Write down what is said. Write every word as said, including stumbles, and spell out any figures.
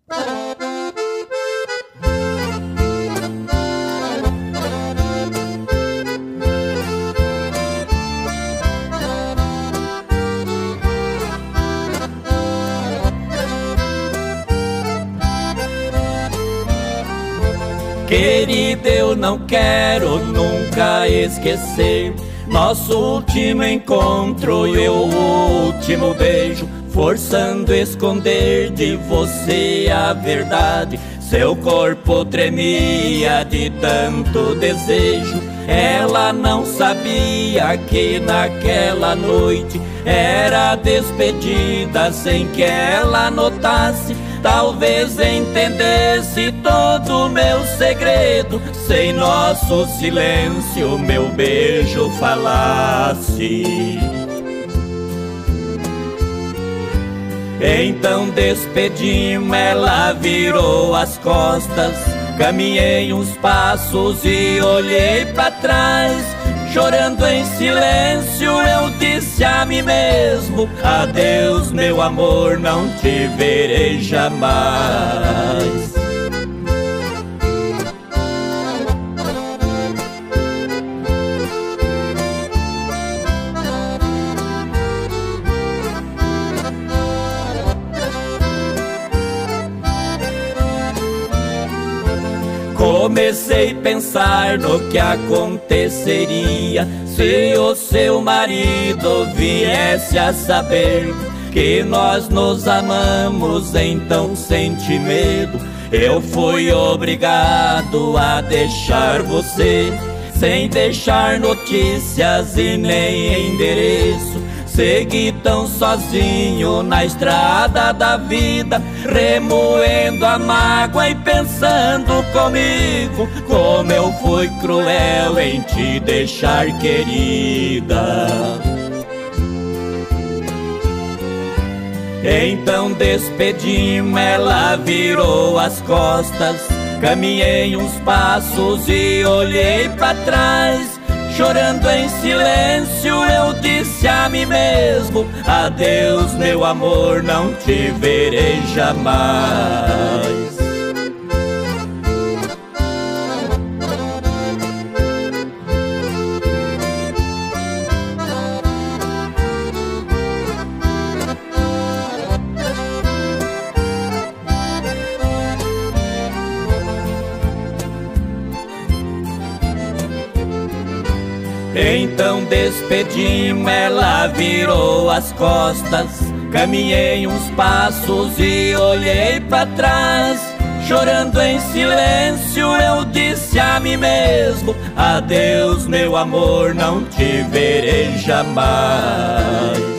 Querida, eu não quero nunca esquecer nosso último encontro e o último beijo, forçando esconder de você a verdade. Seu corpo tremia de tanto desejo. Ela não sabia que naquela noite era despedida sem que ela notasse. Talvez entendesse todo o meu segredo, sem nosso silêncio meu beijo falasse. Então despedimos, ela virou as costas. Caminhei uns passos e olhei pra trás. Chorando em silêncio eu disse a mim mesmo: adeus meu amor, não te verei jamais. Comecei a pensar no que aconteceria se o seu marido viesse a saber que nós nos amamos, então senti medo. Eu fui obrigado a deixar você, sem deixar notícias e nem endereço. Segui tão sozinho na estrada da vida, remoendo a mágoa e pensando comigo como eu fui cruel em te deixar, querida. Então despedimos, ela virou as costas. Caminhei uns passos e olhei pra trás. Chorando em silêncio eu disse a mim mesmo: adeus meu amor, não te verei jamais. Então despedimos, ela virou as costas. Caminhei uns passos e olhei pra trás. Chorando em silêncio eu disse a mim mesmo: adeus meu amor, não te verei jamais.